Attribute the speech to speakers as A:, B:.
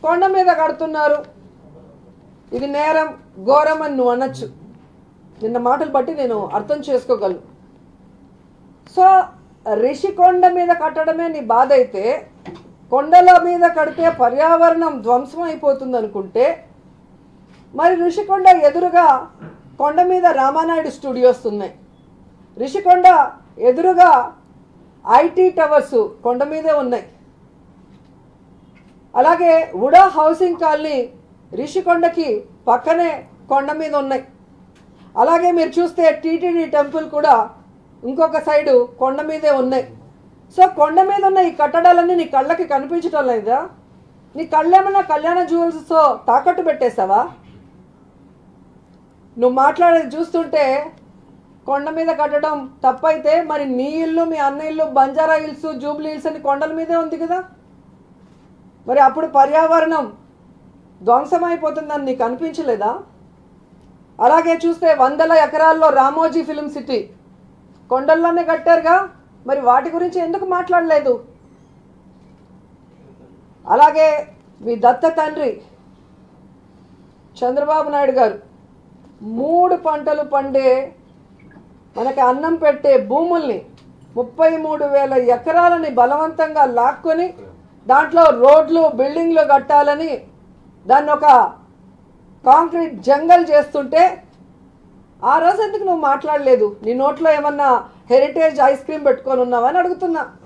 A: కొండ మీద కడుతున్నారు, ఇది నేరం ఘోరం అని నువ్వు అనొచ్చు. నిన్న మాటలు బట్టి నేను అర్థం చేసుకోగలను. సో రిషికొండ మీద కట్టడమే నీ బాధ అయితే, కొండల మీద కడితే పర్యావరణం ధ్వంసం అయిపోతుంది అనుకుంటే, మరి రిషికొండ ఎదురుగా కొండ మీద రామానాయుడు స్టూడియోస్ ఉన్నాయి, రిషికొండ ఎదురుగా ఐటీ టవర్స్ కొండ మీదే ఉన్నాయి, అలాగే ఉడా హౌసింగ్ కాలనీ రిషికొండకి పక్కనే కొండ మీద ఉన్నాయి, అలాగే మీరు చూస్తే టీటీడీ టెంపుల్ కూడా ఇంకొక సైడు కొండ మీదే ఉన్నాయి. సో కొండ మీద ఉన్న ఈ కట్టడాలన్నీ నీ కళ్ళకి కనిపించడం లేదా? నీ కళ్ళేమన్నా కళ్యాణ జ్యువెల్స్తో తాకట్టు పెట్టేస్తావా? నువ్వు మాట్లాడేది చూస్తుంటే కొండ మీద కట్టడం తప్పైతే మరి నీ ఇల్లు, మీ అన్న ఇల్లు బంజారా హిల్స్, జూబ్లీ హిల్స్ అని కొండల మీదే ఉంది కదా. మరి అప్పుడు పర్యావరణం ధ్వంసం అయిపోతుందని నీకు అనిపించలేదా? అలాగే చూస్తే 100 ఎకరాల్లో రామోజీ ఫిలిం సిటీ కొండల్లోనే కట్టారుగా, మరి వాటి గురించి ఎందుకు మాట్లాడలేదు? అలాగే మీ దత్త తండ్రి చంద్రబాబు నాయుడు గారు 3 పంటలు పండే మనకి అన్నం పెట్టే భూముల్ని 33,000 ఎకరాలని బలవంతంగా లాక్కొని దాంట్లో రోడ్లు బిల్డింగ్లు కట్టాలని దాన్ని ఒక కాంక్రీట్ జంగల్ చేస్తుంటే ఆ రోజు ఎందుకు నువ్వు మాట్లాడలేదు? నీ నోట్లో ఏమన్నా హెరిటేజ్ ఐస్ క్రీమ్ పెట్టుకొని ఉన్నావని అడుగుతున్నా.